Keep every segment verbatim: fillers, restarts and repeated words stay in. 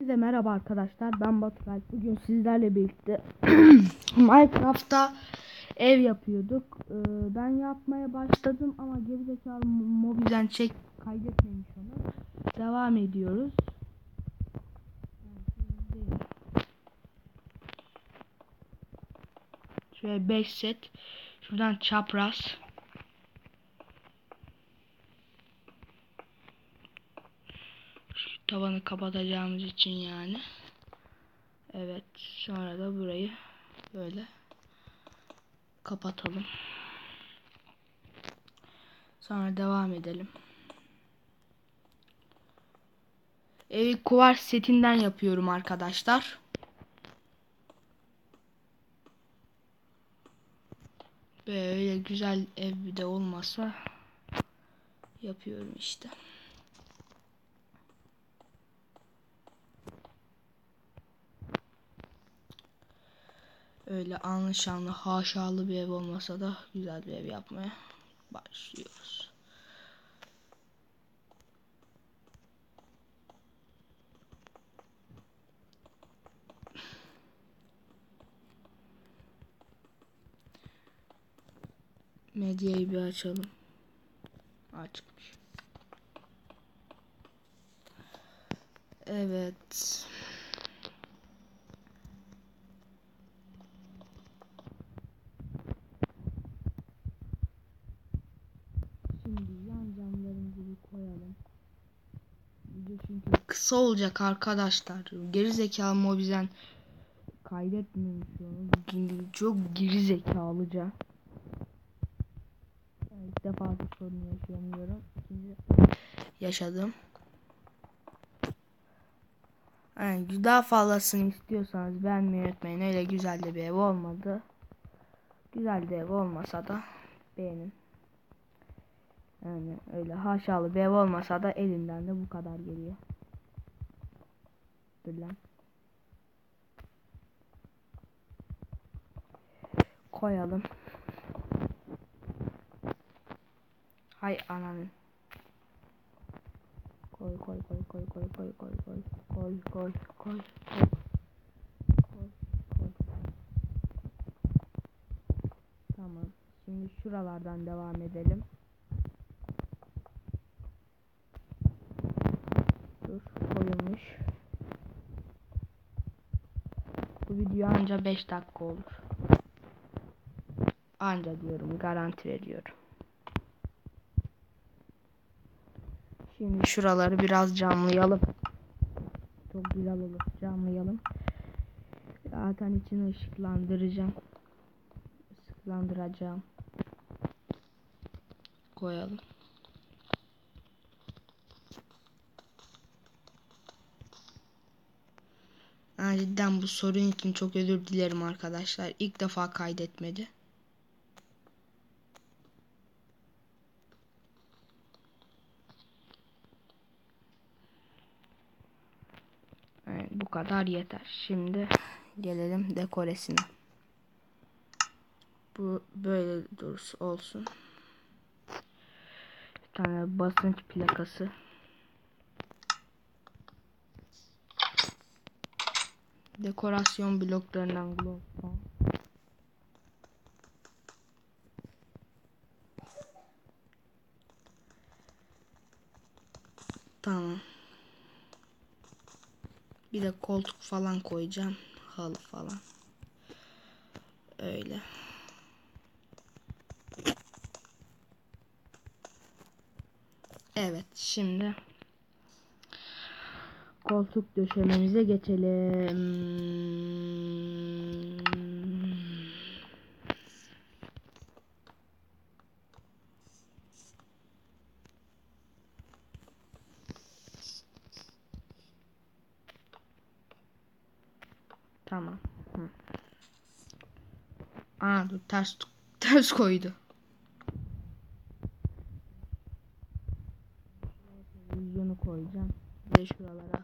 Hepinize merhaba arkadaşlar, ben Baturay. Bugün sizlerle birlikte Minecraft'ta ev yapıyorduk. Ee, ben yapmaya başladım ama gerizekalı mobilden çek kaydetmemiş onu. Devam ediyoruz. Şöyle beş set. Şuradan çapraz. Şu tavanı kapatacağımız için yani. Evet, sonra da burayı böyle kapatalım. Sonra devam edelim. Evi kuvars setinden yapıyorum arkadaşlar. Böyle güzel ev bir de olmasa yapıyorum işte. Öyle anlı şanlı haşalı bir ev olmasa da güzel bir ev yapmaya başlıyoruz. Medyayı bir açalım. Açmış. Evet. Şimdi yan camlarımızı bir koyalım. Video çünkü kısa olacak arkadaşlar. Gerizekalı mobizen kaydetmemiş onu. Çok gerizekalıca. Yani ilk defa bir sorun yaşamıyorum. İkinci yaşadım. Yani daha fazlasını istiyorsanız beğenmeyi unutmayın. Öyle güzel de bir ev olmadı. Güzel de ev olmasa da beğenin. Yani öyle haşalı bir ev olmasa da elinden de bu kadar geliyor. Dur lan. Koyalım. Hay ananın. Koy koy koy koy koy koy koy koy koy koy koy koy. Tamam. Şimdi şuralardan devam edelim. Dur, koyulmuş. Bu video anca beş dakika olur. Anca diyorum, garanti veriyorum. Şimdi şuraları biraz camlayalım. Çok güzel olur. Camlayalım. Zaten içini ışıklandıracağım. Işıklandıracağım. Koyalım. Yani cidden bu sorun için çok özür dilerim arkadaşlar. İlk defa kaydetmedi. Yani bu kadar yeter. Şimdi gelelim dekoresine. Bu böyle dursun olsun. Bir tane basınç plakası. Dekorasyon bloklarından glow. Tamam. Bir de koltuk falan koyacağım. Halı falan. Öyle. Evet, şimdi koltuk döşememize geçelim. Tamam. Hı. Aa, dur, ters ters koydu. Televizyonu koyacağım. Bir de şuralara.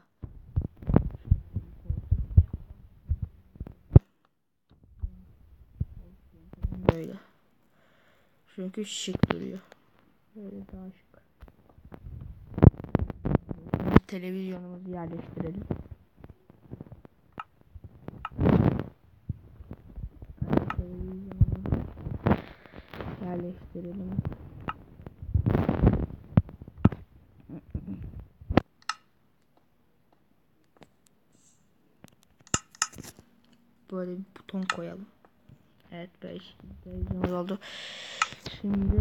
Böyle. Çünkü şık duruyor. Böyle daha şık. Televizyonumuzu yerleştirelim. gösterelim. Böyle bir buton koyalım. Evet, böyle televizyonumuz oldu. Şimdi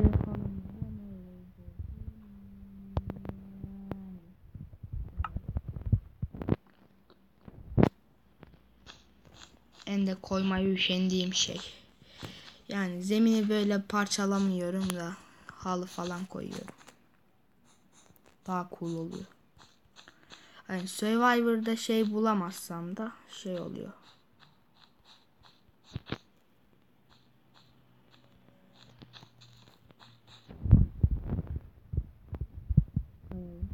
en de koymayı üşendiğim şey. Yani zemini böyle parçalamıyorum da halı falan koyuyorum. Daha cool oluyor. Yani Survivor'da şey bulamazsam da şey oluyor. Hmm.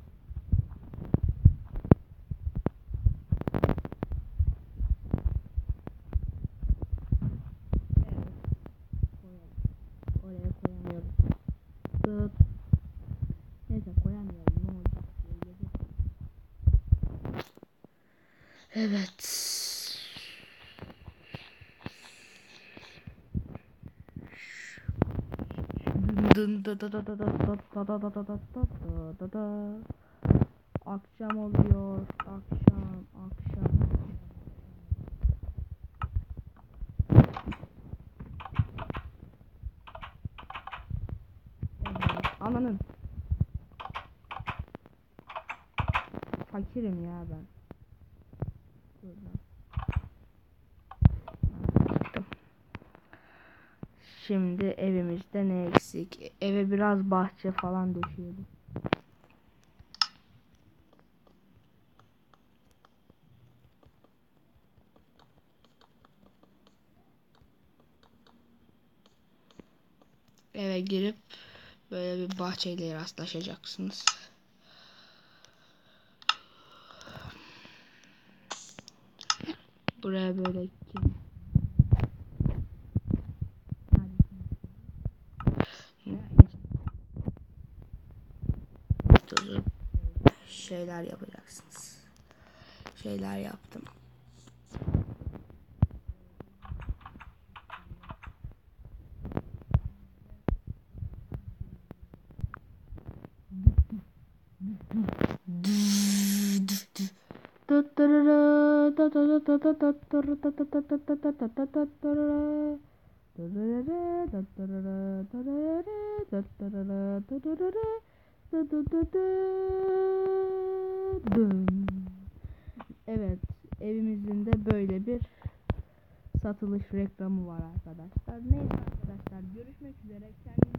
Oraya koyamıyorum. Dıt. Neyse koyamıyorum. Ne olacak? Evet. Dın dı dı dı dı dı dı dı dı dı dı dı dı dı. Akşam oluyor. Akşam, akşam. Ananın. Fakirim ya ben. Şimdi evimizde ne eksik? Eve biraz bahçe falan döşeyelim. Eve girip böyle bir bahçeyle rastlaşacaksınız. Buraya böyle kim? Tutup şeyler yapacaksınız. Şeyler yaptım. Evet, evimizin de böyle bir satılış reklamı var arkadaşlar. Neyse arkadaşlar, görüşmek üzere. Kendinize